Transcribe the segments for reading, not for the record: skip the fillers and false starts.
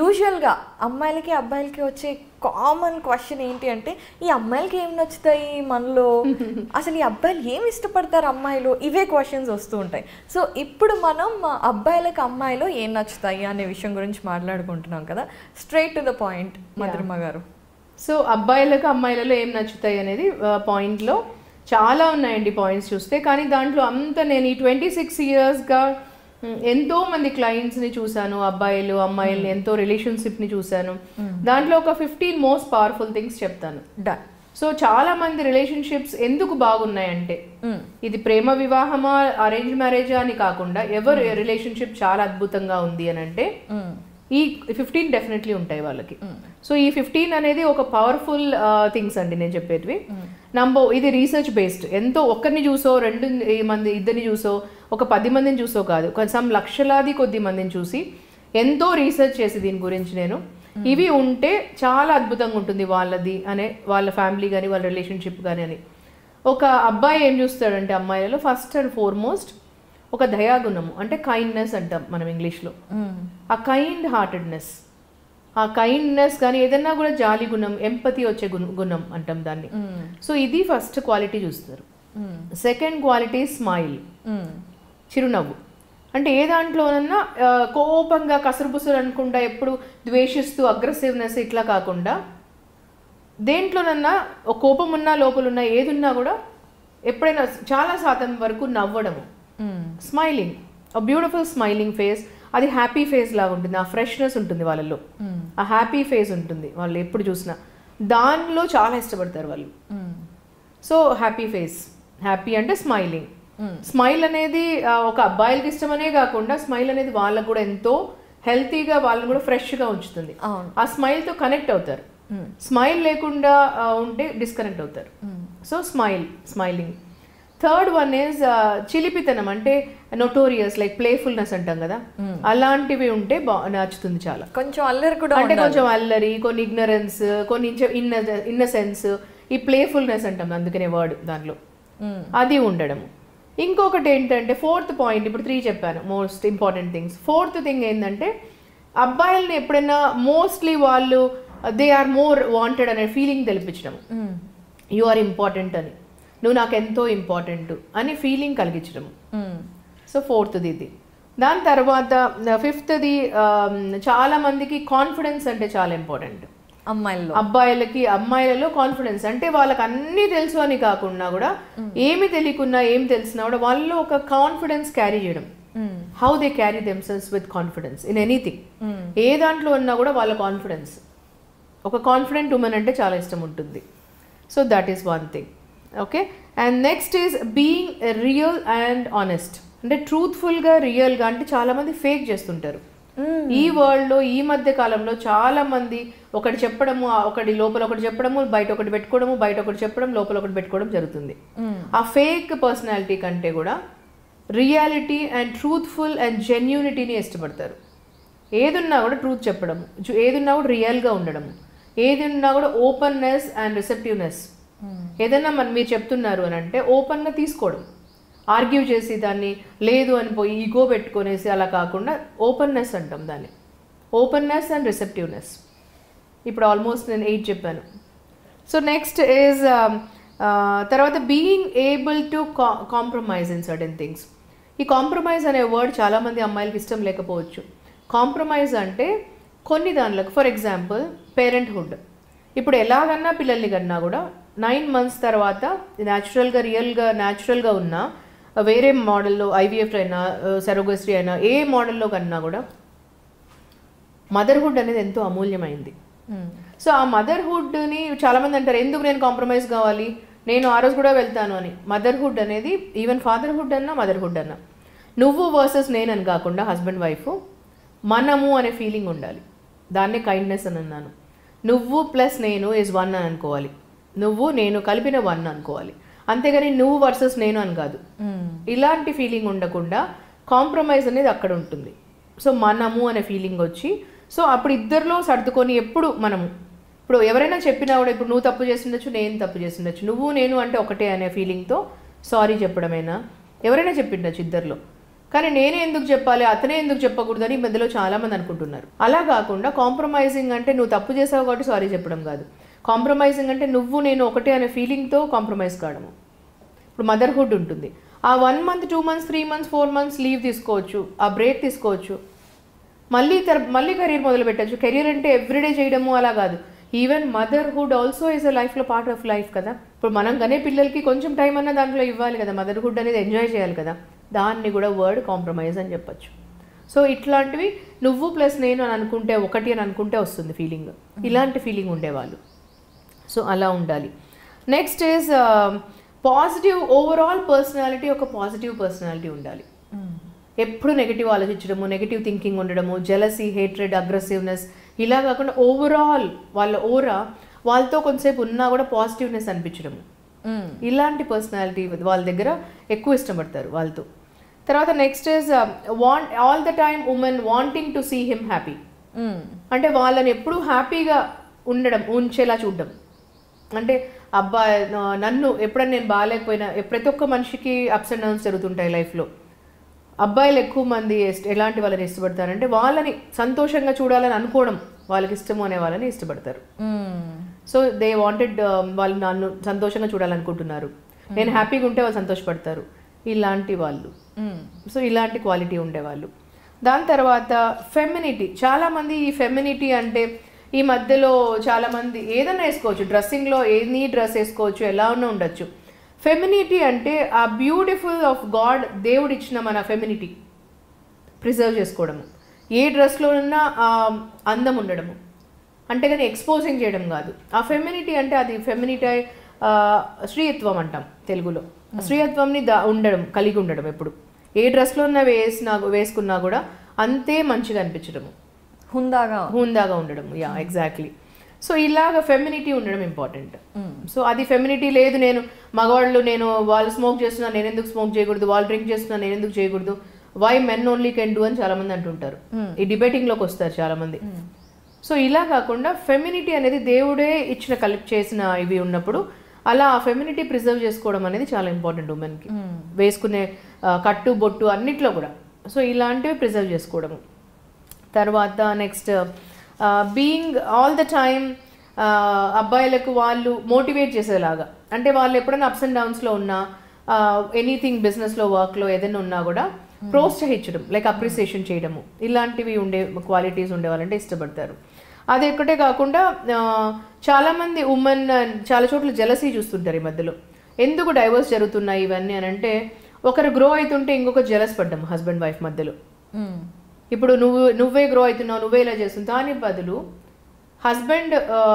యూజువల్గా అమ్మాయిలకి అబ్బాయిలకి వచ్చే కామన్ క్వశ్చన్ ఏంటి అంటే, ఈ అమ్మాయిలకి ఏం నచ్చుతాయి మనలో, అసలు ఈ అబ్బాయిలు ఏం ఇష్టపడతారు అమ్మాయిలు, ఇవే క్వశ్చన్స్ వస్తూ ఉంటాయి. సో ఇప్పుడు మనం అబ్బాయిలకు అమ్మాయిలో ఏం నచ్చుతాయి అనే విషయం గురించి మాట్లాడుకుంటున్నాం కదా. Straight to the point Madhurima garu. So అబ్బాయిలకు అమ్మాయిలలో ఏం నచ్చుతాయి అనేది పాయింట్లో చాలా ఉన్నాయండి పాయింట్స్ చూస్తే. కానీ దాంట్లో అంత నేను ఈ 26 yearsగా ఎంతో మంది క్లయింట్స్ని చూశాను, అబ్బాయిలు అమ్మాయిల్ని, ఎంతో రిలేషన్షిప్ని చూశాను. దాంట్లో ఒక 15 మోస్ట్ పవర్ఫుల్ థింగ్స్ చెప్తాను. సో చాలా మంది రిలేషన్షిప్స్ ఎందుకు బాగున్నాయంటే, ఇది ప్రేమ వివాహమా అరేంజ్ మ్యారేజా అని కాకుండా ఎవరు రిలేషన్షిప్ చాలా అద్భుతంగా ఉంది అని అంటే ఈ 15 డెఫినెట్లీ ఉంటాయి వాళ్ళకి. సో ఈ 15 అనేది ఒక పవర్ఫుల్ థింగ్స్ అండి నేను చెప్పేటివి. ఇది రీసెర్చ్ బేస్డ్. ఎంతో ఒక్కరిని చూసో 2 మంది ఇద్దరిని చూసో ఒక 10 మందిని చూసో కాదు, కొంచెం లక్షలాది కొద్ది మందిని చూసి ఎంతో రీసెర్చ్ చేసి దీని గురించి నేను ఇవి ఉంటే చాలా అద్భుతంగా ఉంటుంది వాళ్ళది అనే, వాళ్ళ ఫ్యామిలీ కానీ వాళ్ళ రిలేషన్షిప్ కానీ అని. ఒక అబ్బాయి ఏం చూస్తాడంటే అమ్మాయిలలో ఫస్ట్ అండ్ ఫార్మోస్ట్ ఒక దయాగుణము, అంటే కైండ్నెస్ అంటాం మనం ఇంగ్లీష్లో. ఆ కైండ్ హార్టెడ్నెస్, ఆ కైండ్నెస్ కానీ ఏదన్నా కూడా జాలి గుణం, ఎంపతి వచ్చే గుణం అంటాం దాన్ని. సో ఇది ఫస్ట్ క్వాలిటీ చూస్తారు. సెకండ్ క్వాలిటీ స్మైల్, చిరునవ్వు. అంటే ఏ దాంట్లోనన్నా కోపంగా కసురుపుసురు అనుకుంటా ఎప్పుడు ద్వేషిస్తూ అగ్రెసివ్నెస్ ఇట్లా కాకుండా దేంట్లోనన్నా ఒక కోపం ఉన్నా లోపలున్నా ఏదున్నా కూడా ఎప్పుడైనా చాలా శాతం వరకు నవ్వడము, స్మైలింగ్, బ్యూటిఫుల్ స్మైలింగ్ ఫేస్. అది హ్యాపీ ఫేస్ లాగా ఉంటుంది, ఆ ఫ్రెష్నెస్ ఉంటుంది వాళ్ళలో, ఆ హ్యాపీ ఫేస్ ఉంటుంది వాళ్ళు ఎప్పుడు చూసినా, దానిలో చాలా ఇష్టపడతారు వాళ్ళు. సో హ్యాపీ ఫేస్, హ్యాపీ అంటే స్మైలింగ్. స్మైల్ అనేది ఒక అబ్బాయిలకి ఇష్టమనే కాకుండా స్మైల్ అనేది వాళ్ళకు కూడా ఎంతో హెల్తీగా, వాళ్ళని కూడా ఫ్రెష్గా ఉంచుతుంది. ఆ స్మైల్తో కనెక్ట్ అవుతారు. స్మైల్ లేకుండా ఉంటే డిస్కనెక్ట్ అవుతారు. So smiling. Third one is చిలిపితనం, అంటే నోటోరియస్ లైక్ ప్లేఫుల్నెస్ అంటాం కదా, అలాంటివి ఉంటే నచ్చుతుంది చాలా. కొంచెం అల్లరి కూడా, అంటే కొంచెం అల్లరి, కొన్ని ఇగ్నరెన్స్, కొన్ని ఇన్నసెన్స్, ఈ ప్లేఫుల్నెస్ అంటాం అందుకనే వర్డ్ దాంట్లో, అది ఉండడము. ఇంకొకటి ఏంటంటే ఫోర్త్ పాయింట్, ఇప్పుడు 3 చెప్పాను most important things. Fourth thing ఏంటంటే అబ్బాయిల్ని ఎప్పుడైనా మోస్ట్లీ వాళ్ళు దే ఆర్ మోర్ వాంటెడ్ అనే ఫీలింగ్ తెలిపించడం. యు ఆర్ ఇంపార్టెంట్ అని, నువ్వు నాకు ఎంతో ఇంపార్టెంట్ అని ఫీలింగ్ కలిగించడం. సో ఫోర్త్ది ఇది. దాని తర్వాత ఫిఫ్త్ది చాలా మందికి కాన్ఫిడెన్స్ అంటే చాలా ఇంపార్టెంట్ అబ్బాయిలకి. అమ్మాయిలలో కాన్ఫిడెన్స్ అంటే వాళ్ళకి అన్నీ తెలుసు అని కాకుండా కూడా ఏమి తెలియకున్నా ఏం తెలిసినా కూడా వాళ్ళలో ఒక కాన్ఫిడెన్స్ క్యారీ చేయడం. How they carry themselves with confidence in anything. ఏ దాంట్లో ఉన్నా కూడా వాళ్ళ కాన్ఫిడెన్స్, ఒక కాన్ఫిడెంట్ ఉమెన్ అంటే చాలా ఇష్టం ఉంటుంది. So that is one thing. Okay, and next is being real and honest. అంటే ట్రూత్ఫుల్గా, రియల్గా. అంటే చాలామంది ఫేక్ చేస్తుంటారు ఈ వరల్డ్లో. ఈ మధ్య కాలంలో చాలా మంది ఒకటి చెప్పడము, ఒకటి లోపల ఒకటి చెప్పడము, బయట ఒకటి పెట్టుకోవడము, బయట ఒకటి చెప్పడం, లోపల ఒకటి పెట్టుకోవడం జరుగుతుంది. ఆ ఫేక్ పర్సనాలిటీ కంటే కూడా రియాలిటీ అండ్ ట్రూత్ఫుల్ అండ్ జెన్యూనిటీని ఇష్టపడతారు. ఏదున్నా కూడా ట్రూత్ చెప్పడము, ఏదున్నా కూడా రియల్గా ఉండడము, ఏదున్నా కూడా ఓపెన్నెస్ అండ్ రిసెప్టివ్నెస్. ఏదైనా మీరు చెప్తున్నారు అని అంటే ఓపెన్గా తీసుకోవడం, ఆర్గ్యూ చేసి దాన్ని లేదు అని పోయి ఈగో పెట్టుకొనేసి అలా కాకుండా ఓపెన్నెస్ అంటాం దాన్ని. Openness and receptiveness. ఇప్పుడు ఆల్మోస్ట్ నేను 8 చెప్పాను. సో నెక్స్ట్ ఈజ్ తర్వాత being able to compromise in certain things. ఈ కాంప్రమైజ్ అనే వర్డ్ చాలామంది అమ్మాయిలకి ఇష్టం లేకపోవచ్చు. కాంప్రమైజ్ అంటే కొన్ని దానిలకు, ఫర్ ఎగ్జాంపుల్ పేరెంట్హుడ్. ఇప్పుడు ఎలాగన్నా పిల్లల్ని కన్నా కూడా 9 months తర్వాత న్యాచురల్గా, రియల్గా, న్యాచురల్గా ఉన్నా వేరే మోడల్లో ఐవీఎఫ్ అయినా సెరోగసీ అయినా ఏ మోడల్లో కన్నా కూడా మదర్హుడ్ అనేది ఎంతో అమూల్యమైంది. సో ఆ మదర్హుడ్ని చాలామంది అంటారు ఎందుకు నేను కాంప్రమైజ్ కావాలి, నేను ఆ రోజు కూడా వెళ్తాను అని. మదర్హుడ్ అనేది ఈవెన్ ఫాదర్హుడ్ అన్నా మదర్హుడ్ అన్నా నువ్వు వర్సెస్ నేను అని కాకుండా హస్బెండ్ వైఫ్ మనము అనే ఫీలింగ్ ఉండాలి. దాన్నే కైండ్నెస్ అని అన్నాను. నువ్వు ప్లస్ నేను ఈజ్ 1 అని అనుకోవాలి, నువ్వు నేను కలిపిన 1 అనుకోవాలి, అంతేగాని నువ్వు వర్సెస్ నేను అని కాదు. ఇలాంటి ఫీలింగ్ ఉండకుండా కాంప్రమైజ్ అనేది అక్కడ ఉంటుంది. సో మనము అనే ఫీలింగ్ వచ్చి, సో అప్పుడు ఇద్దరిలో సర్దుకొని ఎప్పుడు మనము, ఇప్పుడు ఎవరైనా చెప్పినా కూడా ఇప్పుడు నువ్వు తప్పు చేస్తుండొచ్చు, నేను తప్పు చేస్తుండొచ్చు, నువ్వు నేను అంటే ఒకటే అనే ఫీలింగ్తో సారీ చెప్పడమైనా ఎవరైనా చెప్పిండొచ్చు ఇద్దరిలో. కానీ నేనే ఎందుకు చెప్పాలి, అతనే ఎందుకు చెప్పకూడదని ఈ మధ్యలో చాలామంది అనుకుంటున్నారు. అలా కాకుండా కాంప్రమైజింగ్ అంటే నువ్వు తప్పు చేసావు కాబట్టి సారీ చెప్పడం కాదు. కాంప్రమైజింగ్ అంటే నువ్వు నేను ఒకటే అనే ఫీలింగ్తో కాంప్రమైజ్ కావడము. ఇప్పుడు మదర్హుడ్ ఉంటుంది, ఆ 1 month 2 months 3 months 4 months leave తీసుకోవచ్చు, ఆ బ్రేక్ తీసుకోవచ్చు, మళ్ళీ కెరీర్ మొదలు పెట్టచ్చు. కెరీర్ అంటే ఎవ్రీడే చేయడము అలా కాదు. Even motherhood also is a లైఫ్లో పార్ట్ ఆఫ్ లైఫ్ కదా. ఇప్పుడు మనం కనే పిల్లలకి కొంచెం టైం అన్న దాంట్లో ఇవ్వాలి కదా, మదర్హుడ్ అనేది ఎంజాయ్ చేయాలి కదా. దాన్ని కూడా వర్డ్ కాంప్రమైజ్ అని చెప్పచ్చు. సో ఇట్లాంటివి నువ్వు ప్లస్ నేను అని అనుకుంటే, ఒకటి అని అనుకుంటే వస్తుంది ఫీలింగ్. ఇలాంటి ఫీలింగ్ ఉండేవాళ్ళు. సో అలా ఉండాలి. Next is positive overall personality. ఒక పాజిటివ్ పర్సనాలిటీ ఉండాలి. ఎప్పుడు నెగిటివ్ ఆలోచించడము, నెగిటివ్ థింకింగ్ ఉండడము, జెలసీ, హేట్రెడ్, అగ్రెసివ్నెస్ ఇలా కాకుండా ఓవరాల్ వాళ్ళ ఓరా వాళ్ళతో కొంతసేపు ఉన్నా కూడా పాజిటివ్నెస్ అనిపించడము. ఇలాంటి పర్సనాలిటీ వాళ్ళ దగ్గర ఎక్కువ ఇష్టపడతారు వాళ్ళతో. తర్వాత next is all the time women wanting to see him happy. అంటే వాళ్ళని ఎప్పుడు హ్యాపీగా ఉంచేలా చూడడం. అంటే అబ్బాయి నన్ను ఎప్పుడైనా నేను బాగాలేకపోయినా, ప్రతి ఒక్క మనిషికి అప్స్ అండ్ డౌన్స్ జరుగుతుంటాయి లైఫ్లో. అబ్బాయిలు ఎక్కువ మంది ఎలాంటి వాళ్ళని ఇష్టపడతారంటే వాళ్ళని సంతోషంగా చూడాలని అనుకోవడం, వాళ్ళకి ఇష్టము అనే వాళ్ళని ఇష్టపడతారు. సో దే వాంటెడ్, వాళ్ళు నన్ను సంతోషంగా చూడాలనుకుంటున్నారు, నేను హ్యాపీగా ఉంటే వాళ్ళు సంతోషపడతారు, ఇలాంటి వాళ్ళు. సో ఇలాంటి క్వాలిటీ ఉండేవాళ్ళు. దాని తర్వాత ఫెమినిటీ. చాలామంది ఈ ఫెమినిటీ అంటే ఈ మధ్యలో చాలామంది ఏదైనా వేసుకోవచ్చు, డ్రెస్సింగ్లో ఎనీ డ్రెస్ వేసుకోవచ్చు, ఎలా ఉన్నా ఉండొచ్చు. ఫెమినిటీ అంటే ఆ బ్యూటిఫుల్ ఆఫ్ గాడ్, దేవుడు ఇచ్చిన మన ఫెమినిటీ ప్రిజర్వ్ చేసుకోవడము. ఏ డ్రెస్లో ఉన్నా అందం ఉండడము, అంటే కానీ ఎక్స్పోజింగ్ చేయడం కాదు. ఆ ఫెమినిటీ అంటే అది ఫెమినిటీ స్త్రీత్వం అంటాం తెలుగులో. స్త్రీత్వంని కలిగి ఉండడం. ఎప్పుడు ఏ డ్రెస్లో ఉన్నా వేసుకున్నా కూడా అంతే మంచిగా అనిపించడము, హుందాగా ఉండడం. Yeah exactly. సో ఇలాగ ఫెమినిటీ ఉండడం ఇంపార్టెంట్. సో అది ఫెమినిటీ లేదు, నేను మగవాళ్ళు, వాళ్ళు స్మోక్ చేస్తున్నా నేను ఎందుకు స్మోక్ చేయకూడదు, వాళ్ళు డ్రింక్ చేస్తున్నా నేను ఎందుకు చేయకూడదు, why men only can do అని చాలామంది అంటుంటారు. ఈ డిబేటింగ్లోకి వస్తారు చాలామంది. సో ఇలా కాకుండా ఫెమినిటీ అనేది దేవుడే చేసిన ఇవి ఉన్నప్పుడు అలా ఆ ఫెమినిటీ ప్రిజర్వ్ చేసుకోవడం అనేది చాలా ఇంపార్టెంట్ ఉమెన్కి. వేసుకునే కట్టు బొట్టు అన్నిట్లో కూడా. సో ఇలాంటివి ప్రిజర్వ్ చేసుకోవడము. తర్వాత next being all the time అబ్బాయిలకు వాళ్ళు మోటివేట్ చేసేలాగా. అంటే వాళ్ళు ఎప్పుడైనా అప్స్ అండ్ డౌన్స్లో ఉన్నా, ఎనీథింగ్ బిజినెస్లో వర్క్లో ఏదైనా ఉన్నా కూడా ప్రోత్సహించడం, లైక్ అప్రిసియేషన్ చేయడము, ఇలాంటివి క్వాలిటీస్ ఉండేవాళ్ళంటే ఇష్టపడతారు. అది ఒక్కటే కాకుండా చాలామంది ఉమెన్ చాలా చోట్ల జెలసీ చూస్తుంటారు ఈ మధ్యలో. ఎందుకు డైవర్స్ జరుగుతున్నాయి ఇవన్నీ అని అంటే, ఒకరు గ్రో అవుతుంటే ఇంకొకరు జెలస్ పడ్డాము హస్బెండ్ వైఫ్ మధ్యలో. ఇప్పుడు నువ్వే గ్రో అవుతున్నావు, నువ్వే ఇలా చేస్తున్నావు. దాని బదులు హస్బెండ్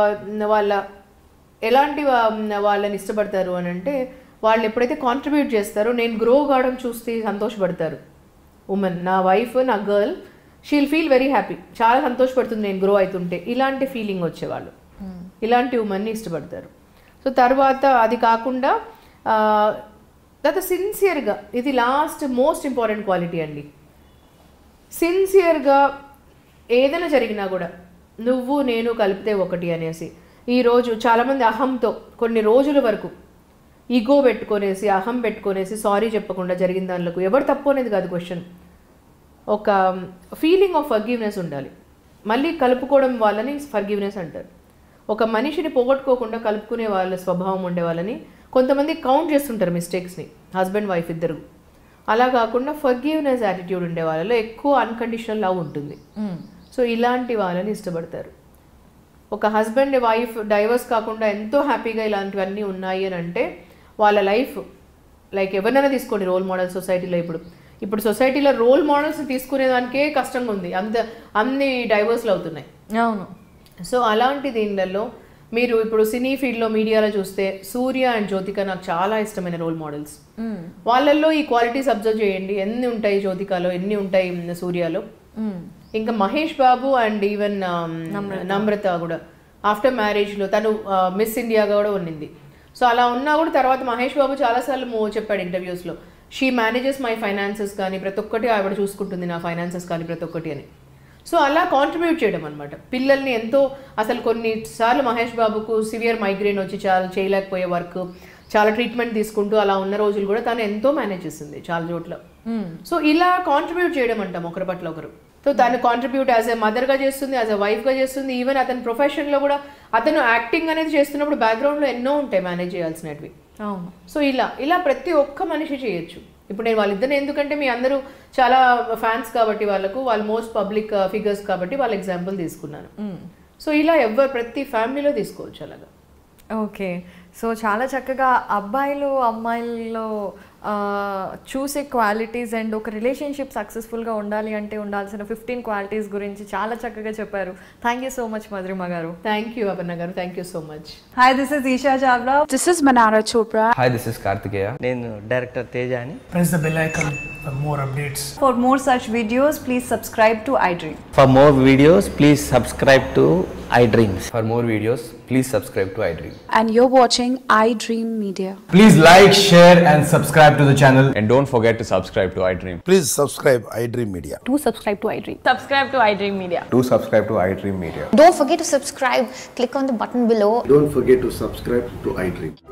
ఎలాంటి వాళ్ళని ఇష్టపడతారు అని అంటే, వాళ్ళు ఎప్పుడైతే కాంట్రిబ్యూట్ చేస్తారో, నేను గ్రో కావడం చూస్తే సంతోషపడతారు ఉమెన్. నా వైఫ్, నా girl, she'll feel very happy, చాలా సంతోషపడుతుంది నేను గ్రో అవుతుంటే. ఇలాంటి ఫీలింగ్ వచ్చేవాళ్ళు, ఇలాంటి ఉమెన్ని ఇష్టపడతారు. సో తర్వాత అది కాకుండా సిన్సియర్గా, ఇది లాస్ట్ మోస్ట్ ఇంపార్టెంట్ క్వాలిటీ అండి. సిన్సియర్గా ఏదైనా జరిగినా కూడా నువ్వు నేను కలిపితే ఒకటి అనేసి. ఈరోజు చాలామంది అహంతో కొన్ని రోజుల వరకు ఈగో పెట్టుకొనేసి, అహం పెట్టుకొనేసి సారీ చెప్పకుండా జరిగిన దానిలకు ఎవరు తప్పు అనేది కాదు క్వశ్చన్. ఒక ఫీలింగ్ ఆఫ్ ఫర్గివ్నెస్ ఉండాలి. మళ్ళీ కలుపుకోవడం వాళ్ళని ఫర్గివ్నెస్ అంటారు. ఒక మనిషిని పోగొట్టుకోకుండా కలుపుకునే వాళ్ళ స్వభావం ఉండే వాళ్ళని కొంతమంది కౌంట్ చేస్తుంటారు మిస్టేక్స్ని, హస్బెండ్ వైఫ్ ఇద్దరు. అలా కాకుండా ఫర్గివ్నెస్ యాటిట్యూడ్ ఉండే వాళ్ళలో ఎక్కువ అన్కండిషనల్ లవ్ ఉంటుంది. సో ఇలాంటి వాళ్ళని ఇష్టపడతారు. ఒక హస్బెండ్ వైఫ్ డైవర్స్ కాకుండా ఎంతో హ్యాపీగా ఇలాంటివన్నీ ఉన్నాయి అని అంటే వాళ్ళ లైఫ్, లైక్ ఎవరినైనా తీసుకోండి రోల్ మోడల్ సొసైటీలో. ఇప్పుడు సొసైటీలో రోల్ మోడల్స్ తీసుకునేదానికే కష్టంగా ఉంది, అన్ని డైవర్స్లు అవుతున్నాయి. అవును. సో అలాంటి దీనిలలో మీరు ఇప్పుడు సినీ ఫీల్డ్లో మీడియాలో చూస్తే సూర్య అండ్ జ్యోతిక నాకు చాలా ఇష్టమైన రోల్ మోడల్స్. వాళ్ళల్లో ఈ క్వాలిటీస్ అబ్జర్వ్ చేయండి, ఎన్ని ఉంటాయి జ్యోతికలో, ఎన్ని ఉంటాయి సూర్యలో. ఇంకా మహేష్ బాబు అండ్ ఈవెన్ నమ్రత కూడా ఆఫ్టర్ మ్యారేజ్లో తను మిస్ ఇండియాగా కూడా ఉన్నింది. సో అలా ఉన్నా కూడా తర్వాత మహేష్ బాబు చాలాసార్లు చెప్పాడు ఇంటర్వ్యూస్లో, షీ మేనేజెస్ మై ఫైనాన్సెస్ కానీ ప్రతి ఒక్కటి ఆవిడ చూసుకుంటుంది, నా ఫైనాన్సెస్ కానీ ప్రతి ఒక్కటి అని. సో అలా కాంట్రిబ్యూట్ చేయడం అనమాట. పిల్లల్ని ఎంతో, అసలు కొన్నిసార్లు మహేష్ బాబుకు సివియర్ మైగ్రేన్ వచ్చి చాలా చేయలేకపోయే వర్క్, చాలా ట్రీట్మెంట్ తీసుకుంటూ అలా ఉన్న రోజులు కూడా తను ఎంతో మేనేజ్ చేస్తుంది చాలా చోట్ల. సో ఇలా కాంట్రిబ్యూట్ చేయడం అంటాం ఒకరి పట్ల ఒకరు. సో దాన్ని కాంట్రిబ్యూట్ యాజ్ ఎ మదర్గా చేస్తుంది, యాజ్ ఎ వైఫ్గా చేస్తుంది. ఈవెన్ అతని ప్రొఫెషన్లో కూడా అతను యాక్టింగ్ అనేది చేస్తున్నప్పుడు బ్యాక్గ్రౌండ్లో ఎన్నో ఉంటాయి మేనేజ్ చేయాల్సినవి. సో ఇలా ప్రతి ఒక్క మనిషి చేయొచ్చు. ఇప్పుడు నేను వాళ్ళిద్దరిని ఎందుకంటే మీ అందరూ చాలా ఫ్యాన్స్ కాబట్టి వాళ్ళు మోస్ట్ పబ్లిక్ ఫిగర్స్ కాబట్టి వాళ్ళ ఎగ్జాంపుల్ తీసుకున్నాను. సో ఇలా ప్రతి ఫ్యామిలీలో తీసుకోవచ్చు అలాగా. ఓకే, సో చాలా చక్కగా అబ్బాయిలు అమ్మాయిల్లో చూసే క్వాలిటీస్ అండ్ ఒక రిలేషన్షిప్ సక్సెస్ఫుల్గా ఉండాలి అంటే ఉండాల్సిన 15 క్వాలిటీస్ గురించి చాలా చక్కగా చెప్పారు. Thank you so much Madhurima garu. Thank you Aparna garu, thank you so much. Hi, this is Isha Chavla. This is Manara Chopra. Hi, this is Kartikeya. నేను డైరెక్టర్ తేజ అని. Press the bell icon for more updates. For more such videos, please subscribe to iDream. For more videos, please subscribe to iDreams. For more videos, please subscribe to iDream. And you're watching iDream Media. Please like, share and subscribe to the channel. And don't forget to subscribe to iDream. Please subscribe iDream Media. Do subscribe to iDream. Subscribe to iDream Media. Do subscribe to iDream Media. Don't forget to subscribe. Click on the button below. Don't forget to subscribe to iDream.